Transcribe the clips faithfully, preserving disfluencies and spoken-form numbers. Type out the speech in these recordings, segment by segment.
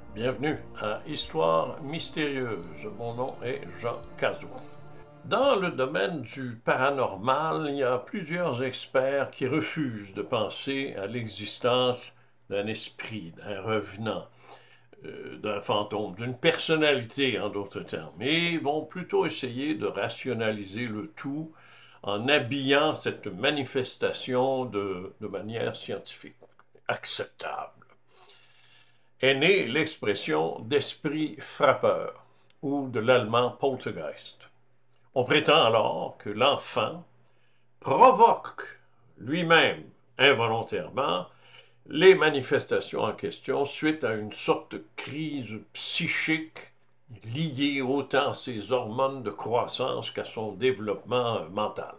Bienvenue à Histoire mystérieuse. Mon nom est Jean Cazot. Dans le domaine du paranormal, il y a plusieurs experts qui refusent de penser à l'existence d'un esprit, d'un revenant, euh, d'un fantôme, d'une personnalité en d'autres termes, et vont plutôt essayer de rationaliser le tout en habillant cette manifestation de, de manière scientifique, acceptable. Est née l'expression d'esprit frappeur, ou de l'allemand Poltergeist. On prétend alors que l'enfant provoque lui-même, involontairement, les manifestations en question suite à une sorte de crise psychique liée autant à ses hormones de croissance qu'à son développement mental.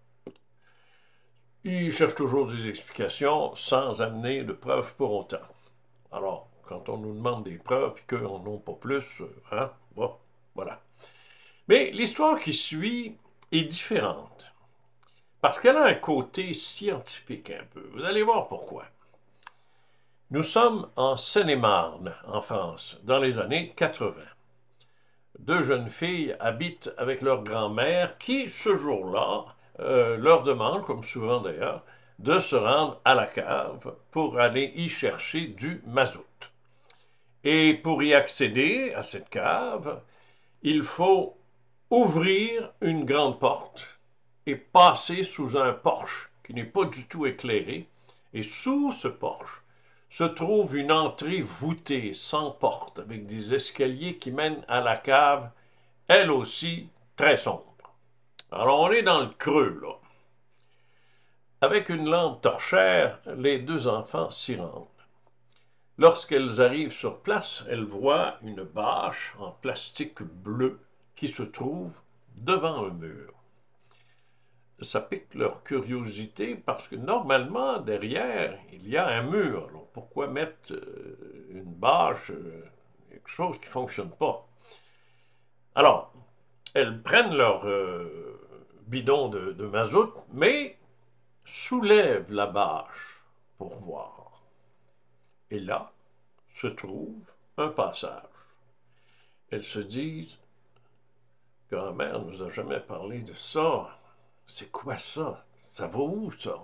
Il cherche toujours des explications sans amener de preuves pour autant. Alors, quand on nous demande des preuves et qu'on n'en a pas plus, hein, bon, voilà. Mais l'histoire qui suit est différente, parce qu'elle a un côté scientifique un peu. Vous allez voir pourquoi. Nous sommes en Seine-et-Marne, en France, dans les années quatre-vingts. Deux jeunes filles habitent avec leur grand-mère qui, ce jour-là, euh, leur demande, comme souvent d'ailleurs, de se rendre à la cave pour aller y chercher du mazout. Et pour y accéder à cette cave, il faut ouvrir une grande porte et passer sous un porche qui n'est pas du tout éclairé. Et sous ce porche se trouve une entrée voûtée sans porte avec des escaliers qui mènent à la cave, elle aussi très sombre. Alors on est dans le creux là. Avec une lampe torchère, les deux enfants s'y rendent. Lorsqu'elles arrivent sur place, elles voient une bâche en plastique bleu qui se trouve devant un mur. Ça pique leur curiosité parce que normalement, derrière, il y a un mur. Alors, pourquoi mettre euh, une bâche, euh, quelque chose qui ne fonctionne pas? Alors, elles prennent leur euh, bidon de, de mazout, mais soulèvent la bâche pour voir. Et là se trouve un passage. Elles se disent, grand-mère ne nous a jamais parlé de ça. C'est quoi ça? Ça va où, ça?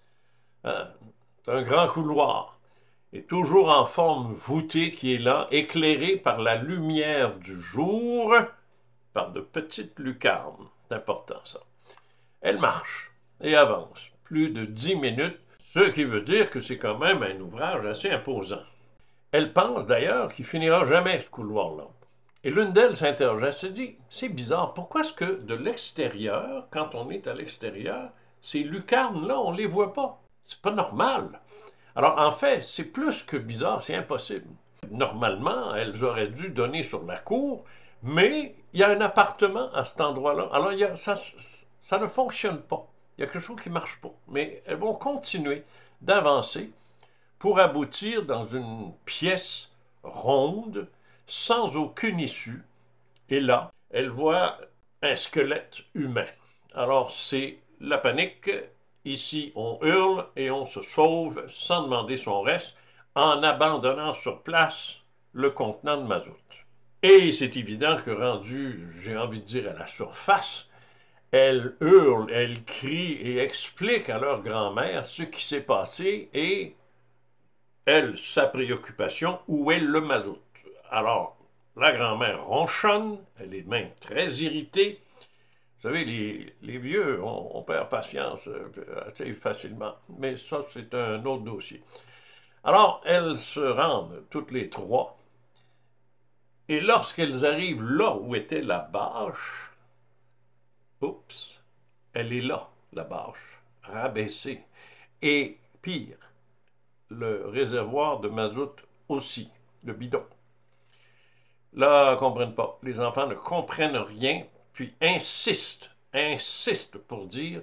Hein? C'est un grand couloir, et toujours en forme voûtée qui est là, éclairé par la lumière du jour, par de petites lucarnes. C'est important, ça. Elle marche et avance plus de dix minutes, ce qui veut dire que c'est quand même un ouvrage assez imposant. Elle pense d'ailleurs qu'il finira jamais, ce couloir-là. Et l'une d'elles s'interroge, elle se dit, c'est bizarre, pourquoi est-ce que de l'extérieur, quand on est à l'extérieur, ces lucarnes-là, on ne les voit pas? C'est pas normal. Alors en fait, c'est plus que bizarre, c'est impossible. Normalement, elles auraient dû donner sur la cour, mais il y a un appartement à cet endroit-là. Alors il y a, ça, ça ne fonctionne pas. Il y a quelque chose qui ne marche pas. Mais elles vont continuer d'avancer pour aboutir dans une pièce ronde, sans aucune issue. Et là, elle voit un squelette humain. Alors, c'est la panique. Ici, on hurle et on se sauve sans demander son reste en abandonnant sur place le contenant de mazout. Et c'est évident que rendu, j'ai envie de dire, à la surface, elles hurlent, elles crient et expliquent à leur grand-mère ce qui s'est passé et elle, sa préoccupation, où est le mazout? Alors, la grand-mère ronchonne, elle est même très irritée. Vous savez, les, les vieux, on, on perd patience assez facilement, mais ça, c'est un autre dossier. Alors, elles se rendent toutes les trois, et lorsqu'elles arrivent là où était la bâche, oups, elle est là, la bâche, rabaissée. Et pire, le réservoir de mazout aussi, le bidon. Là, ils ne comprennent pas. Les enfants ne comprennent rien, puis insistent, insistent pour dire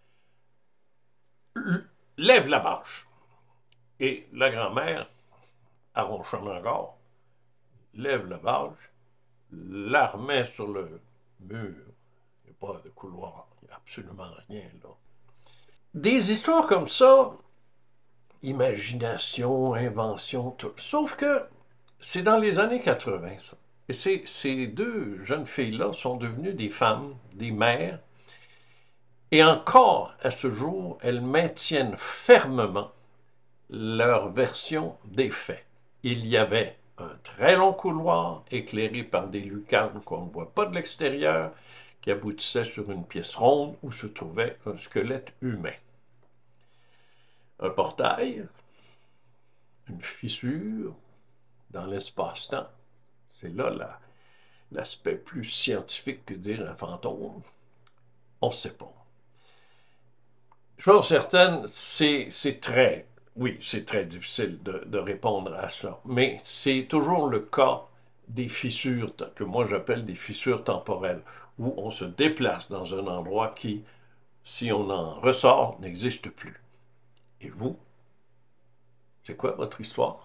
« Lève la bâche ». Et la grand-mère, à ronchonne encore, lève la bâche, la remet sur le mur. Il n'y a pas de couloir, il n'y a absolument rien là. Des histoires comme ça, imagination, invention, tout. Sauf que c'est dans les années quatre-vingt, ça. Et ces, ces deux jeunes filles-là sont devenues des femmes, des mères, et encore à ce jour, elles maintiennent fermement leur version des faits. Il y avait un très long couloir éclairé par des lucarnes qu'on ne voit pas de l'extérieur, qui aboutissait sur une pièce ronde où se trouvait un squelette humain. Un portail, une fissure dans l'espace-temps. C'est là la, l'aspect plus scientifique que dire un fantôme. On ne sait pas. Chose certaine, c'est très, oui, c'est très difficile de, de répondre à ça, mais c'est toujours le cas des fissures, que moi j'appelle des fissures temporelles, où on se déplace dans un endroit qui, si on en ressort, n'existe plus. Et vous, c'est quoi votre histoire?